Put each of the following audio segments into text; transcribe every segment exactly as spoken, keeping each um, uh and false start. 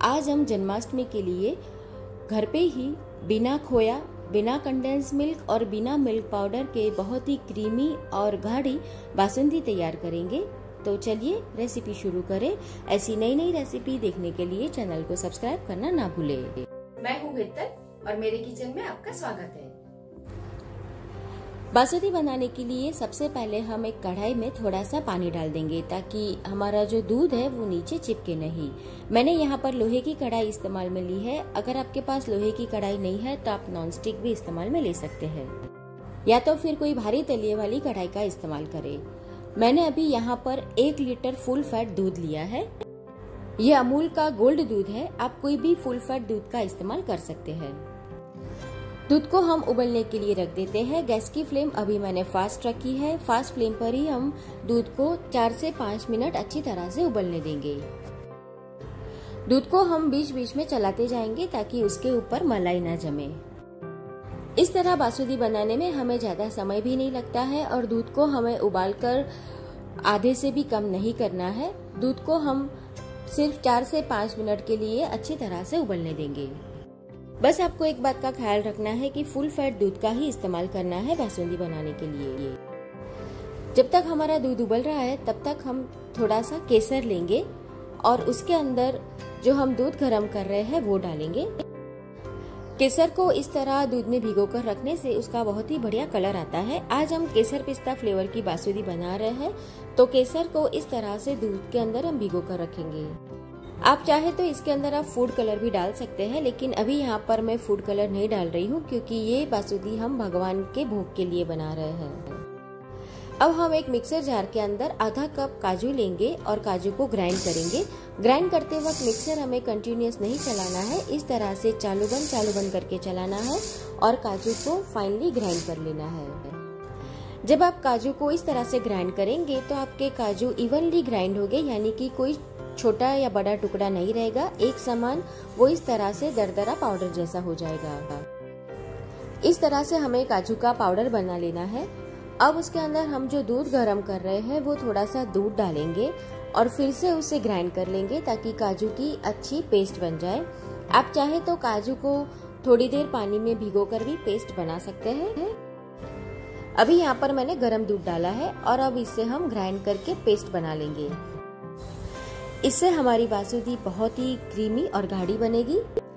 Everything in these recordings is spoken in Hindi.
आज हम जन्माष्टमी के लिए घर पे ही बिना खोया, बिना कंडेंस मिल्क और बिना मिल्क पाउडर के बहुत ही क्रीमी और गाढ़ी बासुंदी तैयार करेंगे। तो चलिए रेसिपी शुरू करें। ऐसी नई नई रेसिपी देखने के लिए चैनल को सब्सक्राइब करना ना भूलें। मैं हूँ गिरतल और मेरे किचन में आपका स्वागत है। बासुंदी बनाने के लिए सबसे पहले हम एक कढ़ाई में थोड़ा सा पानी डाल देंगे ताकि हमारा जो दूध है वो नीचे चिपके नहीं। मैंने यहाँ पर लोहे की कढ़ाई इस्तेमाल में ली है। अगर आपके पास लोहे की कढ़ाई नहीं है तो आप नॉन स्टिक भी इस्तेमाल में ले सकते हैं, या तो फिर कोई भारी तलिए वाली कढ़ाई का इस्तेमाल करें। मैंने अभी यहाँ पर एक लीटर फुल फैट दूध लिया है। ये अमूल का गोल्ड दूध है। आप कोई भी फुल फैट दूध का इस्तेमाल कर सकते हैं। दूध को हम उबलने के लिए रख देते हैं। गैस की फ्लेम अभी मैंने फास्ट रखी है। फास्ट फ्लेम पर ही हम दूध को चार से पाँच मिनट अच्छी तरह से उबलने देंगे। दूध को हम बीच बीच में चलाते जाएंगे ताकि उसके ऊपर मलाई ना जमे। इस तरह बासुंदी बनाने में हमें ज्यादा समय भी नहीं लगता है और दूध को हमें उबालकर आधे से भी कम नहीं करना है। दूध को हम सिर्फ चार से पाँच मिनट के लिए अच्छी तरह से उबलने देंगे। बस आपको एक बात का ख्याल रखना है कि फुल फैट दूध का ही इस्तेमाल करना है बासुंदी बनाने के लिए। जब तक हमारा दूध उबल रहा है तब तक हम थोड़ा सा केसर लेंगे और उसके अंदर जो हम दूध गर्म कर रहे हैं वो डालेंगे। केसर को इस तरह दूध में भिगोकर रखने से उसका बहुत ही बढ़िया कलर आता है। आज हम केसर पिस्ता फ्लेवर की बासुंदी बना रहे हैं, तो केसर को इस तरह से दूध के अंदर हम भिगोकर रखेंगे। आप चाहे तो इसके अंदर आप फूड कलर भी डाल सकते हैं, लेकिन अभी यहाँ पर मैं फूड कलर नहीं डाल रही हूँ क्योंकि ये बासुंदी हम भगवान के भोग के लिए बना रहे हैं। अब हम एक मिक्सर जार के अंदर आधा कप काजू लेंगे और काजू को ग्राइंड करेंगे। ग्राइंड करते वक्त मिक्सर हमें कंटिन्यूअस नहीं चलाना है, इस तरह से चालू बंद चालू बंद करके चलाना है और काजू को फाइनली ग्राइंड कर लेना है। जब आप काजू को इस तरह से ग्राइंड करेंगे तो आपके काजू इवनली ग्राइंड हो गए, यानी कि कोई छोटा या बड़ा टुकड़ा नहीं रहेगा, एक समान वो इस तरह से दरदरा पाउडर जैसा हो जाएगा। इस तरह से हमें काजू का पाउडर बना लेना है। अब उसके अंदर हम जो दूध गर्म कर रहे हैं वो थोड़ा सा दूध डालेंगे और फिर से उसे ग्राइंड कर लेंगे ताकि काजू की अच्छी पेस्ट बन जाए। आप चाहे तो काजू को थोड़ी देर पानी में भिगोकर भी पेस्ट बना सकते हैं। अभी यहाँ पर मैंने गर्म दूध डाला है और अब इसे हम ग्राइंड करके पेस्ट बना लेंगे। इससे हमारी बासुंदी बहुत ही क्रीमी और गाढ़ी बनेगी।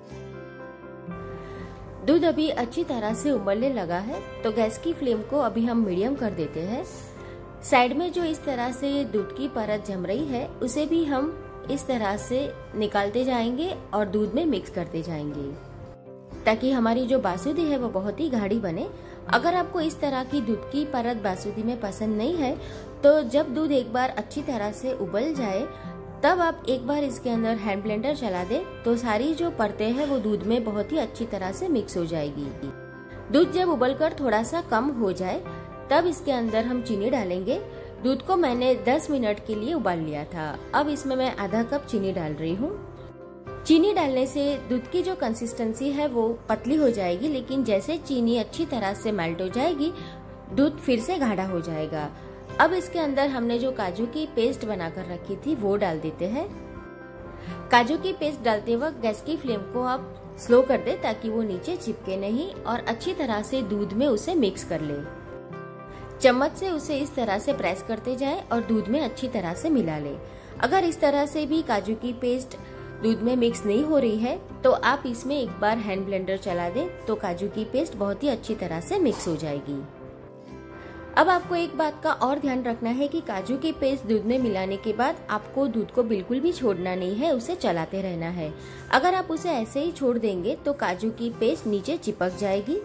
दूध अभी अच्छी तरह से उबलने लगा है तो गैस की फ्लेम को अभी हम मीडियम कर देते हैं। साइड में जो इस तरह से दूध की परत जम रही है उसे भी हम इस तरह से निकालते जाएंगे और दूध में मिक्स करते जाएंगे ताकि हमारी जो बासुंदी है वो बहुत ही गाढ़ी बने। अगर आपको इस तरह की दूध की परत बासुंदी में पसंद नहीं है तो जब दूध एक बार अच्छी तरह से उबल जाए तब आप एक बार इसके अंदर हैंड ब्लेंडर चला दें तो सारी जो परतें हैं वो दूध में बहुत ही अच्छी तरह से मिक्स हो जाएगी। दूध जब उबलकर थोड़ा सा कम हो जाए तब इसके अंदर हम चीनी डालेंगे। दूध को मैंने दस मिनट के लिए उबाल लिया था। अब इसमें मैं आधा कप चीनी डाल रही हूँ। चीनी डालने से दूध की जो कंसिस्टेंसी है वो पतली हो जाएगी, लेकिन जैसे चीनी अच्छी तरह से मेल्ट हो जाएगी दूध फिर से गाढ़ा हो जाएगा। अब इसके अंदर हमने जो काजू की पेस्ट बनाकर रखी थी वो डाल देते हैं। काजू की पेस्ट डालते वक्त गैस की फ्लेम को आप स्लो कर दे ताकि वो नीचे चिपके नहीं और अच्छी तरह से दूध में उसे मिक्स कर ले। चम्मच से उसे इस तरह से प्रेस करते जाए और दूध में अच्छी तरह से मिला ले। अगर इस तरह से भी काजू की पेस्ट दूध में मिक्स नहीं हो रही है तो आप इसमें एक बार हैंड ब्लेंडर चला दें तो काजू की पेस्ट बहुत ही अच्छी तरह से मिक्स हो जाएगी। अब आपको एक बात का और ध्यान रखना है कि काजू की पेस्ट दूध में मिलाने के बाद आपको दूध को बिल्कुल भी छोड़ना नहीं है, उसे चलाते रहना है। अगर आप उसे ऐसे ही छोड़ देंगे तो काजू की पेस्ट नीचे चिपक जाएगी।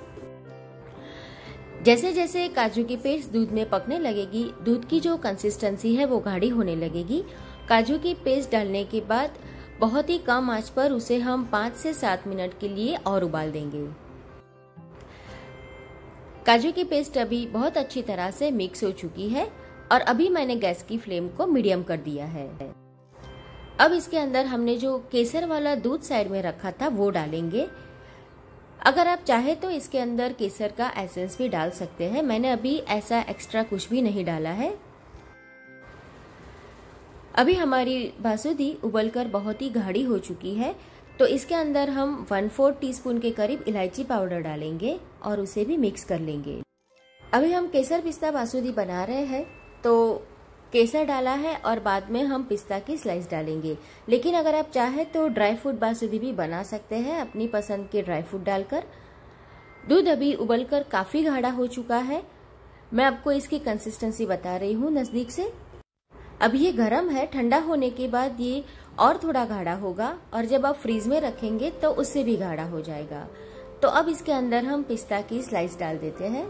जैसे जैसे काजू की पेस्ट दूध में पकने लगेगी दूध की जो कंसिस्टेंसी है वो गाढ़ी होने लगेगी। काजू की पेस्ट डालने के बाद बहुत ही कम आंच पर उसे हम पाँच से सात मिनट के लिए और उबाल देंगे। काजू की पेस्ट अभी बहुत अच्छी तरह से मिक्स हो चुकी है और अभी मैंने गैस की फ्लेम को मीडियम कर दिया है। अब इसके अंदर हमने जो केसर वाला दूध साइड में रखा था वो डालेंगे। अगर आप चाहे तो इसके अंदर केसर का एसेंस भी डाल सकते हैं। मैंने अभी ऐसा एक्स्ट्रा कुछ भी नहीं डाला है। अभी हमारी बासुंदी उबलकर बहुत ही गाढ़ी हो चुकी है, तो इसके अंदर हम वन फोर्थ टी स्पून के करीब इलायची पाउडर डालेंगे और उसे भी मिक्स कर लेंगे। अभी हम केसर पिस्ता बासुंदी बना रहे हैं, तो केसर डाला है और बाद में हम पिस्ता की स्लाइस डालेंगे। लेकिन अगर आप चाहे तो ड्राई फ्रूट बासुंदी भी बना सकते हैं अपनी पसंद के ड्राई फ्रूट डालकर। दूध अभी उबलकर काफी गाढ़ा हो चुका है। मैं आपको इसकी कंसिस्टेंसी बता रही हूँ नजदीक से। अब ये गर्म है, ठंडा होने के बाद ये और थोड़ा गाढ़ा होगा और जब आप फ्रीज में रखेंगे तो उससे भी गाढ़ा हो जाएगा। तो अब इसके अंदर हम पिस्ता की स्लाइस डाल देते हैं।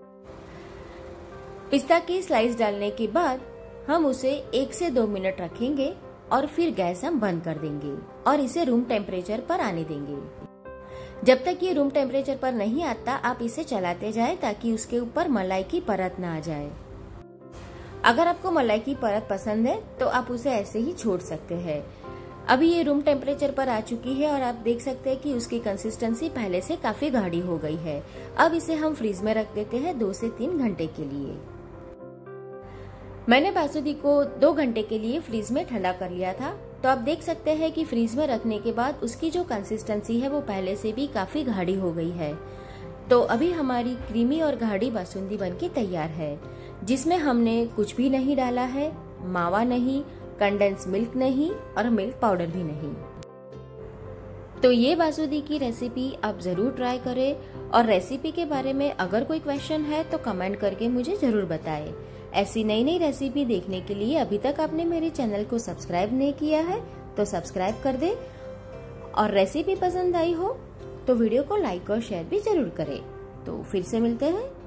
पिस्ता की स्लाइस डालने के बाद हम उसे एक से दो मिनट रखेंगे और फिर गैस हम बंद कर देंगे और इसे रूम टेम्परेचर पर आने देंगे। जब तक ये रूम टेम्परेचर पर नहीं आता आप इसे चलाते जाएं ताकि उसके ऊपर मलाई की परत ना आ जाए। अगर आपको मलाई की परत पसंद है तो आप उसे ऐसे ही छोड़ सकते हैं। अभी ये रूम टेम्परेचर पर आ चुकी है और आप देख सकते हैं कि उसकी कंसिस्टेंसी पहले से काफी गाढ़ी हो गई है। अब इसे हम फ्रीज में रख देते हैं दो से तीन घंटे के लिए। मैंने बासुंदी को दो घंटे के लिए फ्रीज में ठंडा कर लिया था, तो आप देख सकते हैं कि फ्रीज में रखने के बाद उसकी जो कंसिस्टेंसी है वो पहले से भी काफी गाढ़ी हो गई है। तो अभी हमारी क्रीमी और गाढ़ी बासुंदी बनके तैयार है, जिसमें हमने कुछ भी नहीं डाला है, मावा नहीं, कंडेंस मिल्क नहीं और मिल्क पाउडर भी नहीं। तो ये बासुंदी की रेसिपी आप जरूर ट्राई करें और रेसिपी के बारे में अगर कोई क्वेश्चन है तो कमेंट करके मुझे जरूर बताएं। ऐसी नई नई रेसिपी देखने के लिए अभी तक आपने मेरे चैनल को सब्सक्राइब नहीं किया है तो सब्सक्राइब कर दे और रेसिपी पसंद आई हो तो वीडियो को लाइक और शेयर भी जरूर करें। तो फिर से मिलते हैं